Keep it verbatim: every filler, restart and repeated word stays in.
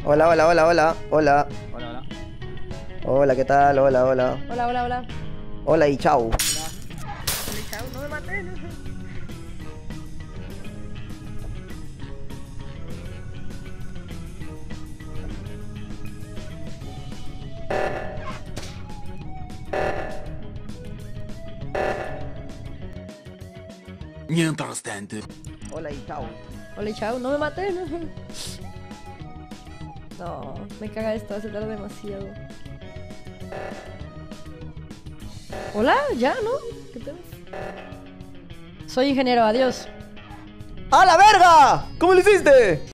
Hola, hola, hola, hola, hola. Hola, hola. Hola, ¿qué tal? Hola, hola. Hola, hola, hola. Hola y chau. Hola. Chao, no me mates. Mientras tanto. Hola y chau. Hola y chao, no me mates. No, me caga esto, hace tardar demasiado. Hola, ya, ¿no? ¿Qué pedo? Soy ingeniero, adiós. ¡A la verga! ¿Cómo lo hiciste?